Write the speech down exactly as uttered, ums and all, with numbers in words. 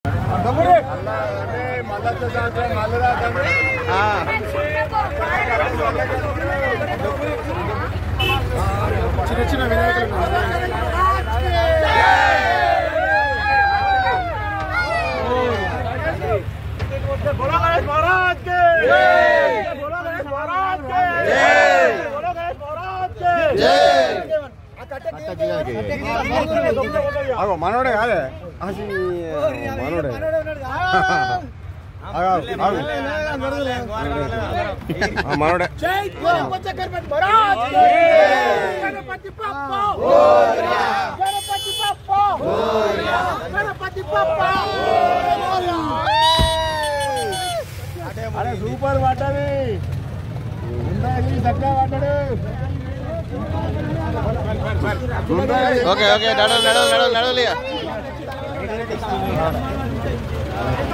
చిన్న చిన్న వినాయకులు बोलो गणेश महाराज के जय, बोलो गणेश महाराज के जय, बोलो गणेश महाराज के जय। आगो मनोड़े कादे आसी मनोड़े आगो आगो मनोड़े जय गणपति महाराज के गणपति बाप्पा मोरया गणपति बाप्पा मोरया गणपति बाप्पा मोरया। अरे सूपर वाटरी सक्का वाटरे ओके ओके नडो नडो नडो नडो लिया